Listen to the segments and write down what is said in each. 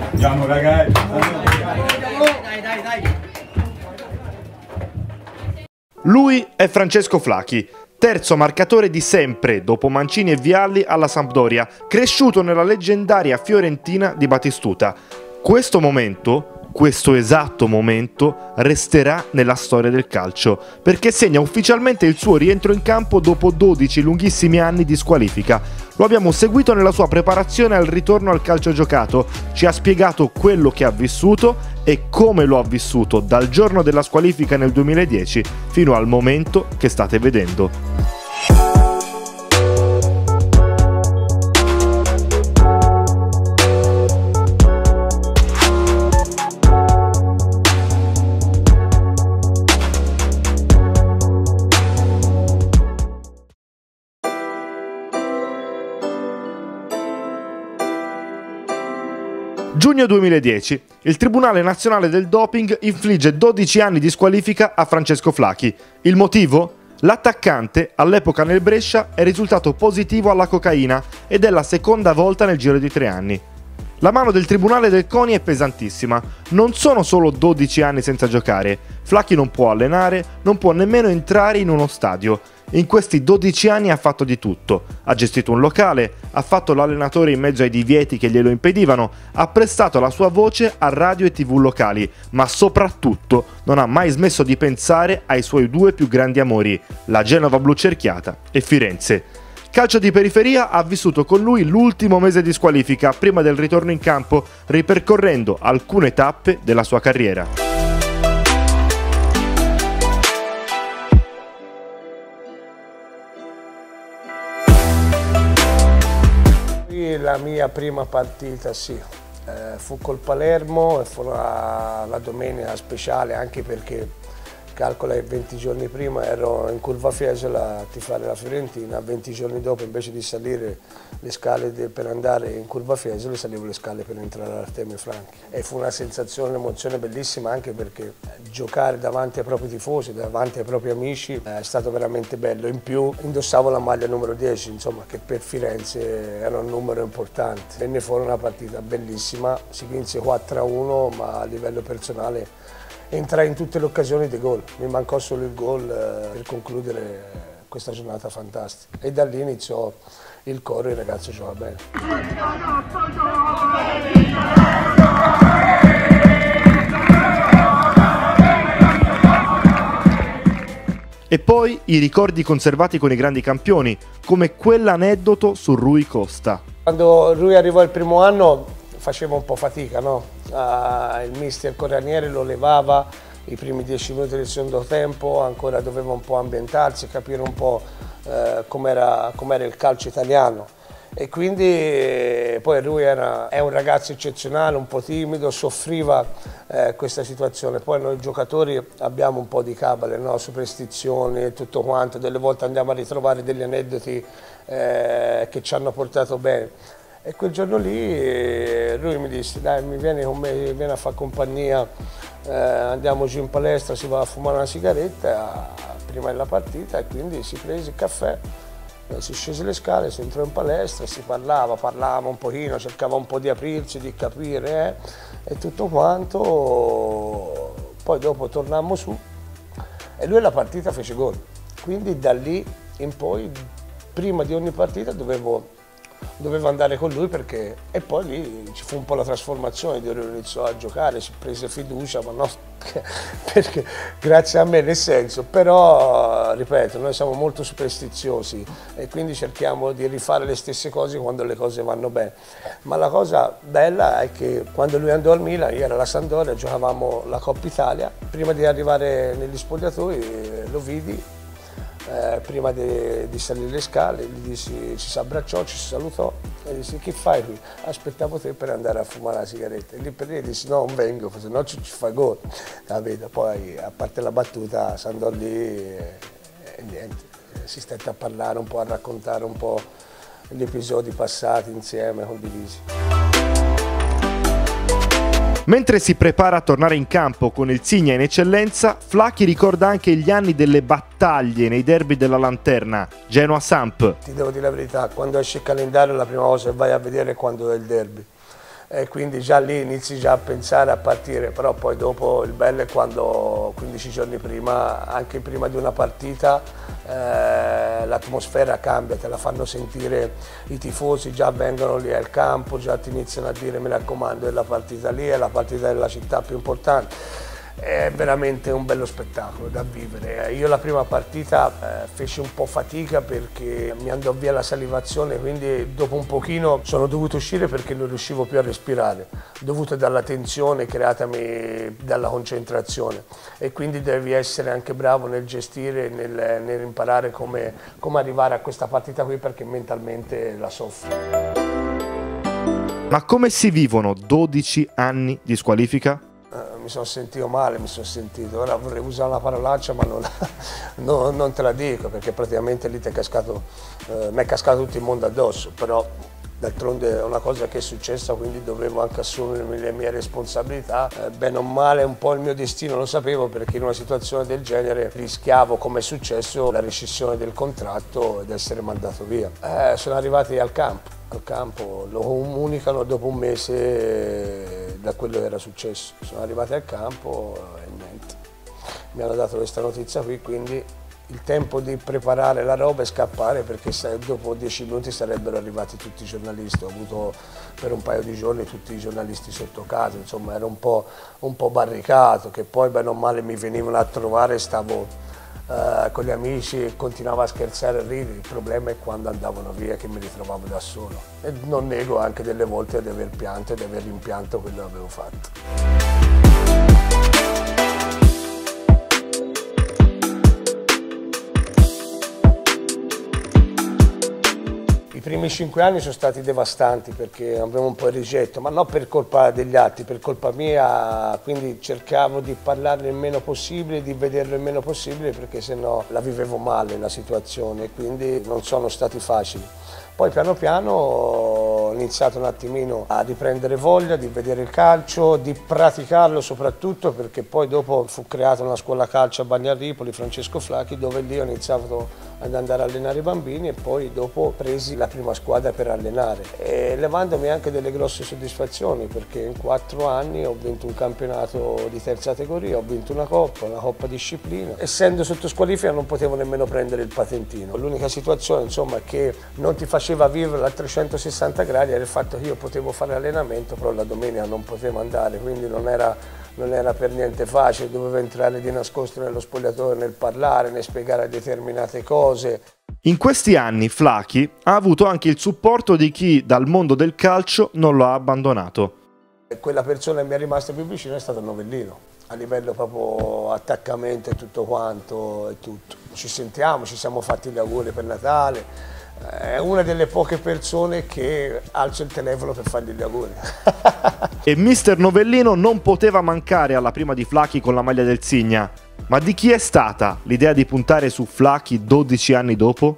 Andiamo ragazzi. Dai. Lui è Francesco Flacchi, terzo marcatore di sempre dopo Mancini e Vialli alla Sampdoria, cresciuto nella leggendaria Fiorentina di Batistuta. Questo esatto momento resterà nella storia del calcio, perché segna ufficialmente il suo rientro in campo dopo 12 lunghissimi anni di squalifica. Lo abbiamo seguito nella sua preparazione al ritorno al calcio giocato, ci ha spiegato quello che ha vissuto e come lo ha vissuto dal giorno della squalifica nel 2010 fino al momento che state vedendo. Giugno 2010. Il Tribunale Nazionale del Doping infligge 12 anni di squalifica a Francesco Flacchi. Il motivo? L'attaccante, all'epoca nel Brescia, è risultato positivo alla cocaina ed è la seconda volta nel giro di 3 anni. La mano del Tribunale del CONI è pesantissima. Non sono solo 12 anni senza giocare. Flacchi non può allenare, non può nemmeno entrare in uno stadio. In questi 12 anni ha fatto di tutto. Ha gestito un locale, ha fatto l'allenatore in mezzo ai divieti che glielo impedivano, ha prestato la sua voce a radio e TV locali, ma soprattutto non ha mai smesso di pensare ai suoi due più grandi amori, la Genova blu cerchiata e Firenze. Calcio di periferia ha vissuto con lui l'ultimo mese di squalifica prima del ritorno in campo, ripercorrendo alcune tappe della sua carriera. La mia prima partita fu col Palermo e fu la domenica speciale, anche perché calcola che 20 giorni prima ero in Curva Fiesole a tifare la Fiorentina, 20 giorni dopo invece di salire le scale per andare in Curva Fiesole salivo le scale per entrare all'Artemio Franchi. E fu una sensazione, un'emozione bellissima, anche perché giocare davanti ai propri tifosi, davanti ai propri amici è stato veramente bello. In più indossavo la maglia numero 10, insomma, che per Firenze era un numero importante. Venne fuori una partita bellissima, si vinse 4-1, ma a livello personale entrai in tutte le occasioni di gol, mi mancò solo il gol per concludere questa giornata fantastica e da lì iniziò il coro, il ragazzo gioca bene. E poi i ricordi conservati con i grandi campioni, come quell'aneddoto su Rui Costa. Quando Rui arrivò il primo anno faceva un po' fatica, no? Il mister Corranieri lo levava i primi 10 minuti del secondo tempo, ancora doveva un po' ambientarsi, capire un po' com'era il calcio italiano. E quindi poi lui è un ragazzo eccezionale, un po' timido, soffriva questa situazione. Poi noi giocatori abbiamo un po' di cabale, no? Superstizioni e tutto quanto, delle volte andiamo a ritrovare degli aneddoti che ci hanno portato bene. E quel giorno lì lui mi disse: dai, mi vieni con me, vieni a fare compagnia, andiamo giù in palestra, si va a fumare una sigaretta prima della partita. E quindi si prese il caffè, si scese le scale, si entrò in palestra, si parlavamo un pochino, cercava un po' di aprirsi, di capire e tutto quanto. Poi dopo tornammo su e lui la partita fece gol. Quindi da lì in poi, prima di ogni partita dovevo andare con lui, perché e poi lì ci fu un po' la trasformazione, lui iniziò a giocare, si prese fiducia, ma no, perché grazie a me nel senso, però ripeto, noi siamo molto superstiziosi e quindi cerchiamo di rifare le stesse cose quando le cose vanno bene. Ma la cosa bella è che quando lui andò al Milan, io ero alla Sampdoria, giocavamo la Coppa Italia, prima di arrivare negli spogliatoi lo vidi. Prima di salire le scale, gli dissi, ci si abbracciò, ci si salutò e dissi: che fai qui? Aspettavo te per andare a fumare la sigaretta. E lì per lì dissi: no, non vengo, se no ci fai gol. Poi a parte la battuta si andò lì e niente, si stette a parlare un po', a raccontare un po' gli episodi passati insieme, condivisi. Mentre si prepara a tornare in campo con il Signa in eccellenza, Flacchi ricorda anche gli anni delle battaglie nei derby della Lanterna, Genoa-Samp. Ti devo dire la verità, quando esce il calendario la prima cosa che vai a vedere è quando è il derby. e quindi già lì inizi già a pensare a partire, però poi dopo il bello è quando 15 giorni prima, anche prima di una partita, l'atmosfera cambia, te la fanno sentire i tifosi, già vengono lì al campo, già ti iniziano a dire mi raccomando è la partita lì, è la partita della città più importante. È veramente un bello spettacolo da vivere. Io la prima partita feci un po' fatica perché mi andò via la salivazione, quindi dopo un pochino sono dovuto uscire perché non riuscivo più a respirare, dovuto dalla tensione creatami dalla concentrazione, e quindi devi essere anche bravo nel gestire, nell'imparare come arrivare a questa partita qui, perché mentalmente la soffro. Ma come si vivono 12 anni di squalifica? Mi sono sentito male, ora vorrei usare una parolaccia ma non te la dico, perché praticamente lì mi è cascato tutto il mondo addosso, però d'altronde è una cosa che è successa, quindi dovevo anche assumermi le mie responsabilità. Bene o male un po' il mio destino lo sapevo, perché in una situazione del genere rischiavo, come è successo, la rescissione del contratto ed essere mandato via. Sono arrivati al campo, lo comunicano dopo un mese da quello che era successo. Sono arrivati al campo e niente, mi hanno dato questa notizia qui, quindi il tempo di preparare la roba e scappare, perché dopo 10 minuti sarebbero arrivati tutti i giornalisti. Ho avuto per un paio di giorni tutti i giornalisti sotto casa, insomma era un po' barricato, che poi bene o male mi venivano a trovare, stavo con gli amici e continuavo a scherzare e ridere. Il problema è quando andavano via, che mi ritrovavo da solo, e non nego anche delle volte di aver pianto e di aver rimpianto quello che avevo fatto. I primi 5 anni sono stati devastanti, perché avevo un po' il rigetto, ma non per colpa degli altri, per colpa mia, quindi cercavo di parlarne il meno possibile, di vederlo il meno possibile, perché sennò la vivevo male la situazione, quindi non sono stati facili. Poi piano piano ho iniziato un attimino a riprendere voglia di vedere il calcio, di praticarlo soprattutto, perché poi dopo fu creata una scuola calcio a Bagnaripoli, Francesco Flacchi, dove lì ho iniziato ad andare a allenare i bambini, e poi dopo presi la prima squadra per allenare, e levandomi anche delle grosse soddisfazioni, perché in 4 anni ho vinto un campionato di terza categoria, ho vinto una coppa disciplina. Essendo sotto squalifica non potevo nemmeno prendere il patentino. L'unica situazione, insomma, che non ti faceva vivere a 360 gradi era il fatto che io potevo fare allenamento, però la domenica non potevo andare, quindi non era per niente facile, dovevo entrare di nascosto nello spogliatoio, nel parlare, nel spiegare determinate cose. In questi anni Flacchi ha avuto anche il supporto di chi dal mondo del calcio non lo ha abbandonato. Quella persona che mi è rimasta più vicino è stato Novellino, a livello proprio attaccamento e tutto quanto, e tutto. Ci sentiamo, ci siamo fatti gli auguri per Natale. È una delle poche persone che alzo il telefono per fargli gli auguri. E mister Novellino non poteva mancare alla prima di Flacchi con la maglia del Signa. Ma di chi è stata l'idea di puntare su Flacchi 12 anni dopo?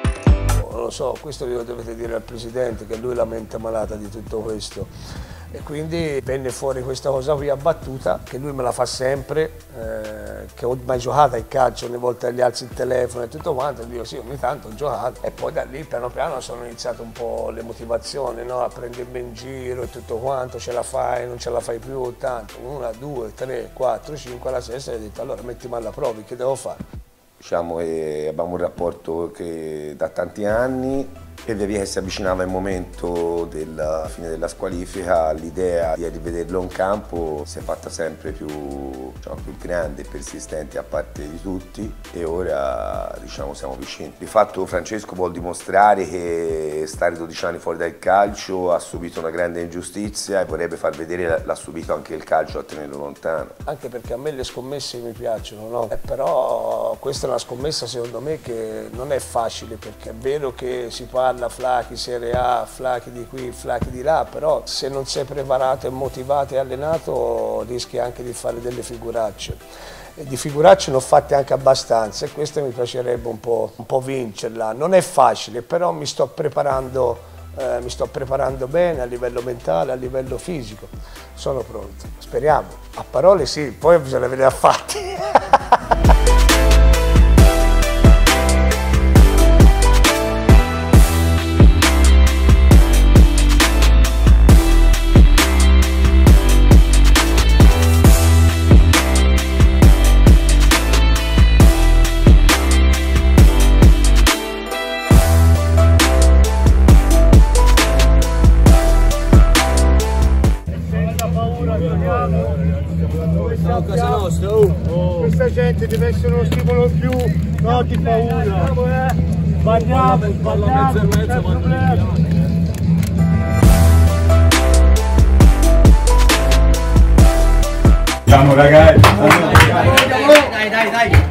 Non lo so, questo lo dovete dire al presidente, che lui è la mente malata di tutto questo. E quindi venne fuori questa cosa qui a battuta, che lui me la fa sempre, che ho mai giocato al calcio, ogni volta gli alzi il telefono e tutto quanto, e dico sì, ogni tanto ho giocato. E poi da lì piano piano sono iniziate un po' le motivazioni, no? A prendermi in giro e tutto quanto, ce la fai, non ce la fai più, tanto, 1, 2, 3, 4, 5, alla sesta, e ho detto allora mettimi alla prova, che devo fare? Diciamo che abbiamo un rapporto che da tanti anni, e via via che si avvicinava il momento della fine della squalifica, l'idea di rivederlo in campo si è fatta sempre più grande e persistente a parte di tutti, e ora diciamo siamo vicini. Di fatto Francesco vuol dimostrare che stare 12 anni fuori dal calcio ha subito una grande ingiustizia, e vorrebbe far vedere l'ha subito anche il calcio a tenerlo lontano. Anche perché a me le scommesse mi piacciono, no? Però questa è una scommessa secondo me che non è facile, perché è vero che si parla Flacchi Serie A, Flacchi di qui, Flacchi di là, però se non sei preparato e motivato e allenato rischi anche di fare delle figuracce. E di figuracce ne ho fatte anche abbastanza, e questa mi piacerebbe un po' vincerla. Non è facile, però mi sto preparando bene a livello mentale, a livello fisico. Sono pronto, speriamo. A parole sì, poi bisogna vedere a fatti. Siamo a casa nostra, questa gente deve essere uno stimolo in più, no di paura. Sbagliamo, Andiamo ragazzi! Dai!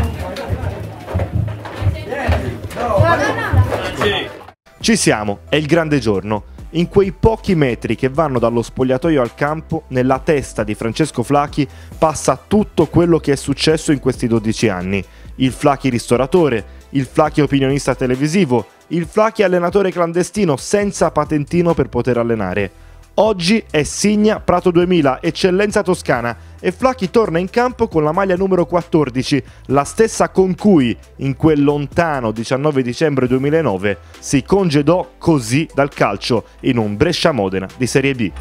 Ci siamo, è il grande giorno. In quei pochi metri che vanno dallo spogliatoio al campo, nella testa di Francesco Flacchi passa tutto quello che è successo in questi 12 anni. Il Flacchi ristoratore, il Flacchi opinionista televisivo, il Flacchi allenatore clandestino senza patentino per poter allenare. Oggi è Signa Prato 2000, eccellenza toscana, e Flacchi torna in campo con la maglia numero 14, la stessa con cui, in quel lontano 19 dicembre 2009, si congedò così dal calcio in un Brescia-Modena di Serie B.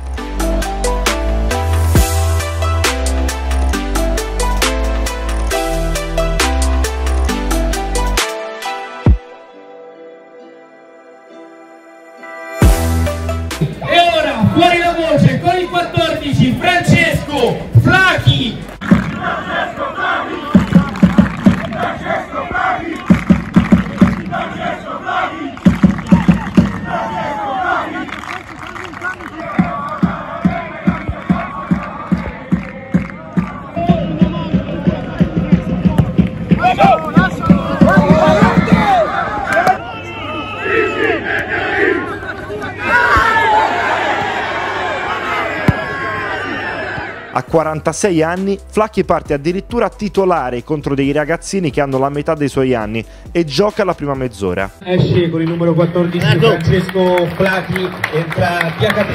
Fuori la voce con il 14, Francesco Flacchi! A 46 anni, Flacchi parte addirittura titolare contro dei ragazzini che hanno la metà dei suoi anni e gioca la prima mezz'ora. Esce con il numero 14 Francesco Flacchi, entra Diacabè.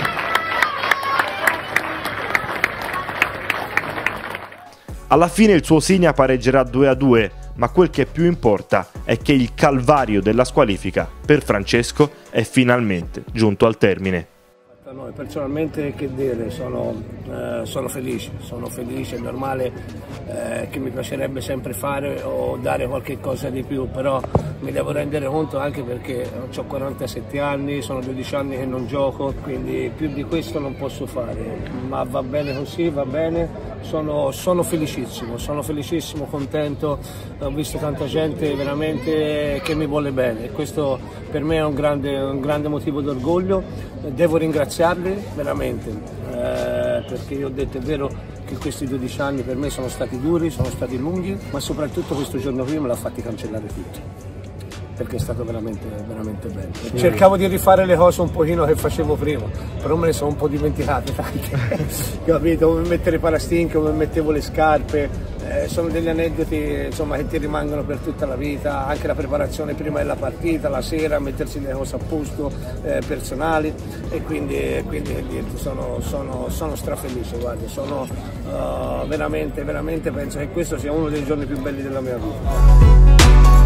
Alla fine il suo Signa pareggerà 2-2, ma quel che più importa è che il calvario della squalifica per Francesco è finalmente giunto al termine. Noi personalmente che dire, sono felice, è normale che mi piacerebbe sempre fare o dare qualche cosa di più, però mi devo rendere conto anche perché ho 47 anni, sono 12 anni che non gioco, quindi più di questo non posso fare, ma va bene così, va bene, sono felicissimo, contento, ho visto tanta gente veramente che mi vuole bene, questo per me è un grande motivo d'orgoglio, devo ringraziarli veramente, perché io ho detto è vero che questi 12 anni per me sono stati duri, sono stati lunghi, ma soprattutto questo giorno qui me l'ha fatti cancellare tutto, perché è stato veramente bello. Cercavo di rifare le cose un pochino che facevo prima, però me ne sono un po' dimenticate tante, capito? Come mettere i parastinchi, come mettevo le scarpe, sono degli aneddoti insomma, che ti rimangono per tutta la vita, anche la preparazione prima della partita, la sera, mettersi le cose a posto personali e quindi sono strafelice, guarda, sono veramente penso che questo sia uno dei giorni più belli della mia vita.